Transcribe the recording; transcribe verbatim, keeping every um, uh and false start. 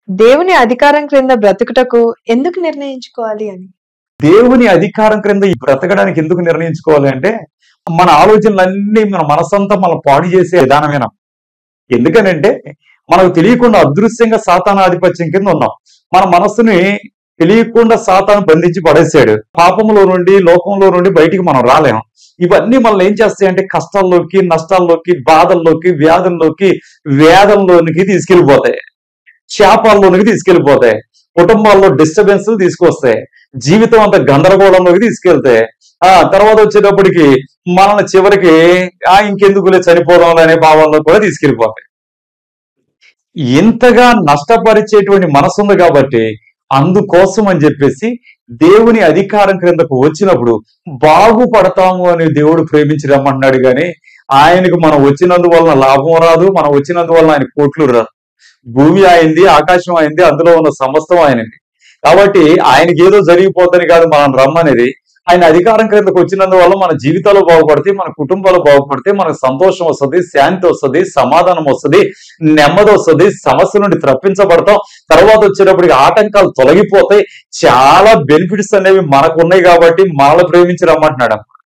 దేవుని అధికారం క్రింద బ్రతుకుటకు ఎందుకు నిర్ణయించుకోవాలి అని? దేవుని అధికారం క్రింద ఈ బ్రతకడానికి ఎందుకు నిర్ణయించుకోవాలి అంటే, మన ఆలోచనలన్నీ మన మనసంతా మనం పాడు చేసే విధానమేనా. ఎందుకనంటే మనకు తెలియకుండా అదృశ్యంగా సాతాను ఆధిపత్యం కింద ఉన్నాం. మన మనస్సుని తెలియకుండా సాతాను బంధించి పడేసాడు. పాపంలో నుండి, లోకంలో నుండి బయటికి మనం రాలేము. ఇవన్నీ మనల్ని ఏం చేస్తాయంటే కష్టాల్లోకి, నష్టాల్లోకి, బాధల్లోకి, వ్యాధుల్లోకి, వేదంలోనికి తీసుకెళ్లిపోతాయి. శాపాల్లోనికి తీసుకెళ్లిపోతాయి. కుటుంబాల్లో డిస్టర్బెన్స్ తీసుకొస్తాయి. జీవితం అంతా గందరగోళంలోకి తీసుకెళ్తాయి. ఆ తర్వాత వచ్చేటప్పటికి మనల్ని చివరికి ఆ ఇంకెందుకులే చనిపోదాం అనే భావంలో కూడా తీసుకెళ్లిపోతాయి. ఇంతగా నష్టపరిచేటువంటి మనసు ఉంది కాబట్టి అందుకోసం అని చెప్పేసి దేవుని అధికారం క్రిందకు వచ్చినప్పుడు బాగుపడతాము అని దేవుడు ప్రేమించి రమ్మన్నాడు. కానీ ఆయనకు మనం వచ్చినందువలన లాభం రాదు, మనం వచ్చినందువలన ఆయన కోట్లు రాదు. భూమి అయింది, ఆకాశం అయింది, అందులో ఉన్న సమస్తం ఆయనది. కాబట్టి ఆయనకి ఏదో జరిగిపోతుంది కాదు మనం రమ్మనేది. ఆయన అధికారం క్రిందకు వచ్చినందువల్ల మన జీవితాలు బాగుపడితే, మన కుటుంబాలు బాగుపడితే, మనకు సంతోషం వస్తుంది, శాంతి వస్తుంది, సమాధానం వస్తుంది, నెమ్మది వస్తుంది, సమస్య నుండి తప్పించబడతాం. తర్వాత వచ్చేటప్పటికి ఆటంకాలు తొలగిపోతాయి. చాలా బెనిఫిట్స్ అనేవి మనకు ఉన్నాయి కాబట్టి మనల్ని ప్రేమించి రమ్మంటున్నాడు.